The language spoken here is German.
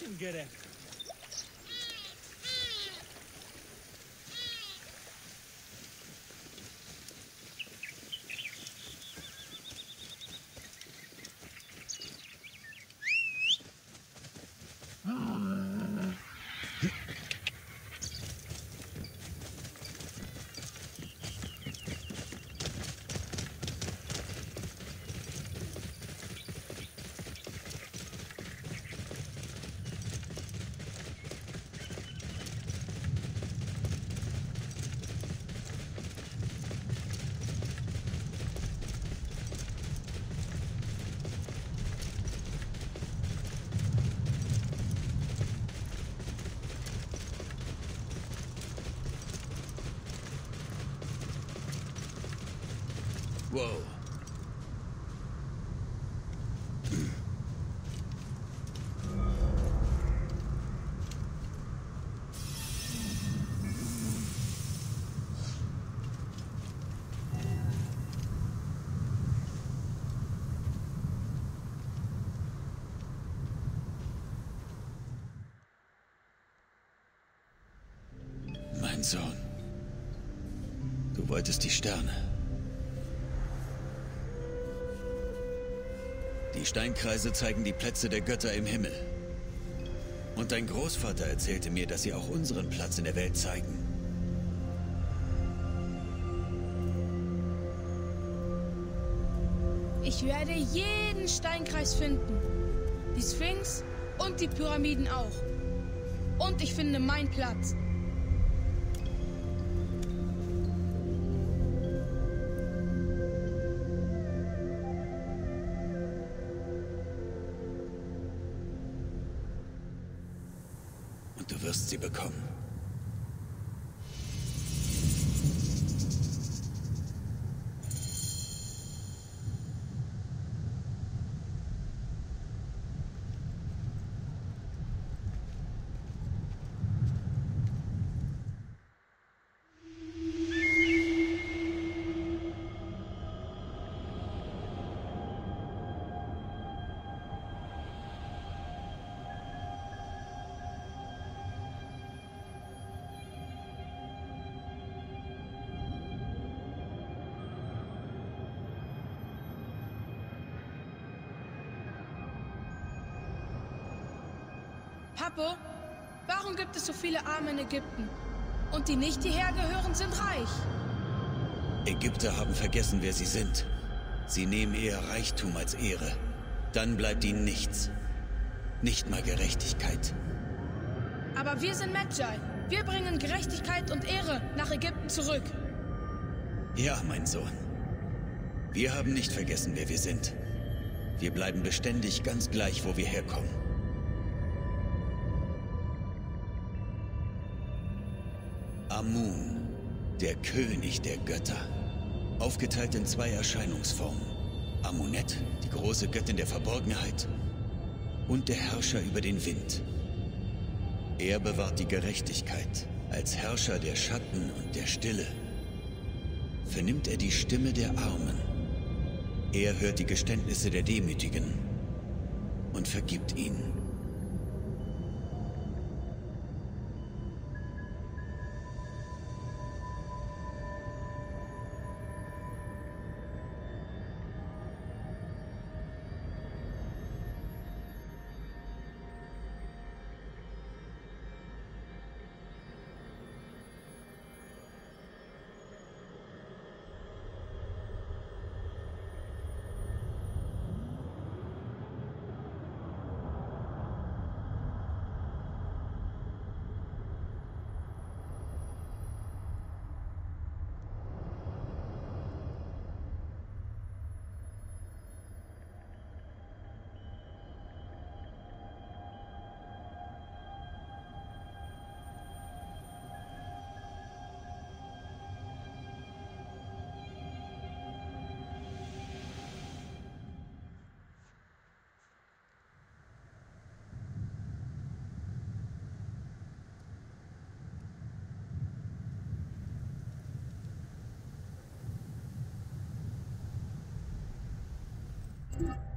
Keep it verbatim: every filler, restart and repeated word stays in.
Mädchen gerecht. Wow. Mein Sohn, du wolltest die Sterne. Die Steinkreise zeigen die Plätze der Götter im Himmel. Und dein Großvater erzählte mir, dass sie auch unseren Platz in der Welt zeigen. Ich werde jeden Steinkreis finden. Die Sphinx und die Pyramiden auch. Und ich finde meinen Platz. Und du wirst sie bekommen. Papo, warum gibt es so viele Arme in Ägypten? Und die nicht hierher gehören, sind reich. Ägypter haben vergessen, wer sie sind. Sie nehmen eher Reichtum als Ehre. Dann bleibt ihnen nichts. Nicht mal Gerechtigkeit. Aber wir sind Medjay. Wir bringen Gerechtigkeit und Ehre nach Ägypten zurück. Ja, mein Sohn. Wir haben nicht vergessen, wer wir sind. Wir bleiben beständig ganz gleich, wo wir herkommen. Amun, der König der Götter. Aufgeteilt in zwei Erscheinungsformen. Amunet, die große Göttin der Verborgenheit. Und der Herrscher über den Wind. Er bewahrt die Gerechtigkeit. Als Herrscher der Schatten und der Stille vernimmt er die Stimme der Armen. Er hört die Geständnisse der Demütigen und vergibt ihnen. you